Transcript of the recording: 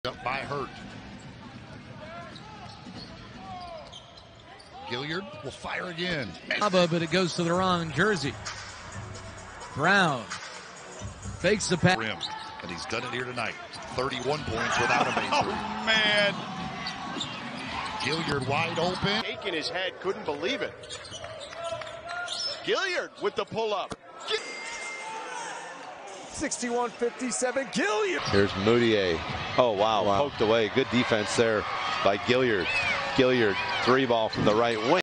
up by Hurt. Gilyard will fire again. But it goes to the wrong jersey. Brown fakes the pass. Rim, and he's done it here tonight. 31 points without a base. Oh, man. Gilyard wide open. Shaking his head, couldn't believe it. Gilyard with the pull-up. 61-57, Gilyard. Here's Moutier. Oh, wow. Poked away. Good defense there by Gilyard. Gilyard, 3 ball from the right wing.